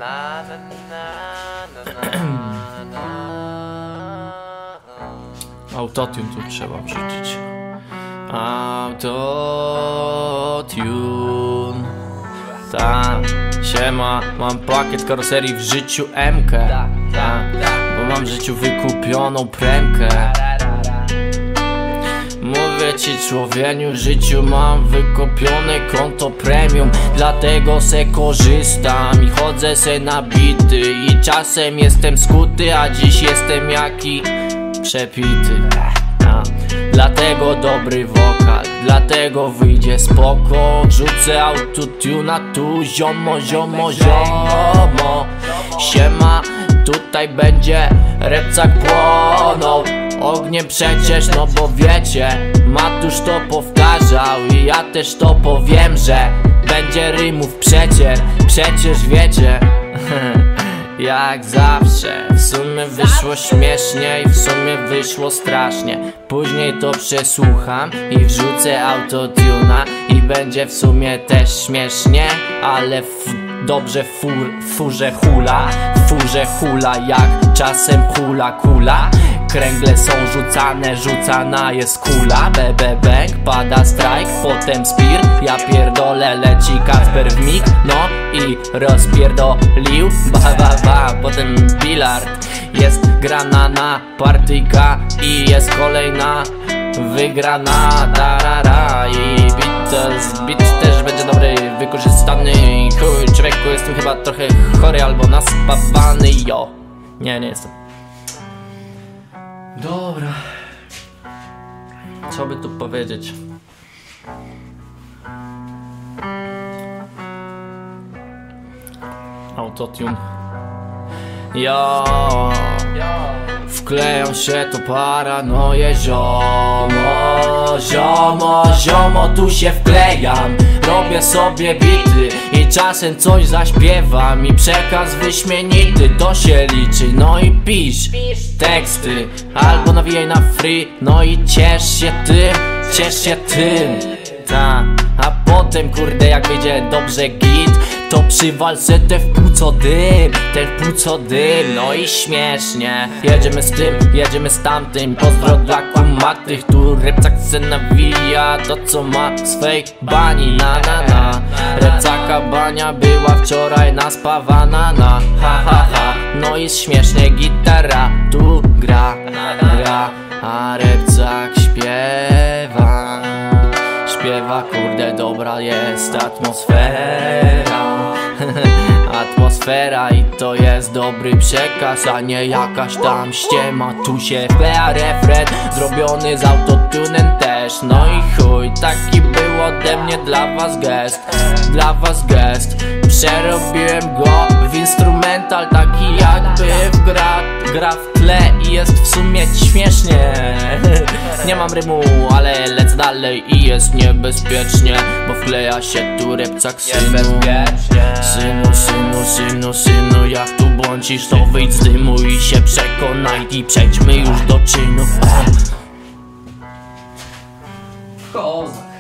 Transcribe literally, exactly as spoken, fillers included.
Autotune tu trzeba wrzucić. Autotune. Ta, siema, mam pakiet karoserii w życiu M K. Ta, bo mam w życiu wykupioną premkę. Mówię ci, człowieniu, w życiu mam wykupione konto premium. Dlatego se korzystam i chodzę se nabity. I czasem jestem skuty, a dziś jestem jaki przepity. A, dlatego dobry wokal, dlatego wyjdzie spoko. Rzucę autotuna tu, ziomo, ziomo, ziomo. Siema, tutaj będzie repcak płonął ogniem przecież, no bo wiecie, Matusz to powtarzał i ja też to powiem, że będzie rymów przecież, przecież wiecie. Jak zawsze, w sumie wyszło śmiesznie i w sumie wyszło strasznie. Później to przesłucham i wrzucę autotuna i będzie w sumie też śmiesznie, ale w dobrze w fur, furze hula, w furze hula jak czasem hula kula. Kręgle są rzucane, rzucana jest kula. Bebe bang, pada strajk, potem spir. Ja pierdolę, leci Kacper w mig. No i rozpierdolił, ba ba ba. Potem bilard, jest grana na partyjka i jest kolejna wygrana. Tarara i Beatles, beat też będzie dobry, wykorzystany. Chuj, człowieku, jestem chyba trochę chory albo naspawany, jo. Nie, nie jestem. Dobra, co by tu powiedzieć? Autotune. Ja wkleją się to paranoje, ziomo, ziomo, ziomo, tu się wklejam. Robię sobie bity i czasem coś zaśpiewam i przekaz wyśmienity, to się liczy. No i pisz teksty albo nawijaj na free, no i ciesz się tym, ciesz się tym. Ta, a potem kurde jak wyjdzie dobrze git, to przy walce te w pół co dym, te w pół co dym. No i śmiesznie, jedziemy z tym, jedziemy z tamtym. Pozdro dla kumatych, tu repcak se nawija to co ma swej bani. Na na na, repcaka bania była wczoraj naspawana na ha ha ha. No i śmiesznie, gitara tu gra, gra, a repcak śpiewa. Śpiewa, kurde, dobra jest atmosfera. Atmosfera i to jest dobry przekaz, a nie jakaś tam ściema. Tu się wkleja refren, zrobiony z autotunem też. No i chuj, taki był ode mnie dla was gest, dla was gest. Przerobiłem go w instrumental, taki jakby w gra, gra w tle i jest w sumie śmiesznie. Nie mam rymu, ale lecę dalej i jest niebezpiecznie, bo wkleja się tu repcak synu. Synu, synu, synu, synu, jak tu błądzisz, to wyjdź z dymu i się przekonaj i przejdźmy już do czynu. Kozak.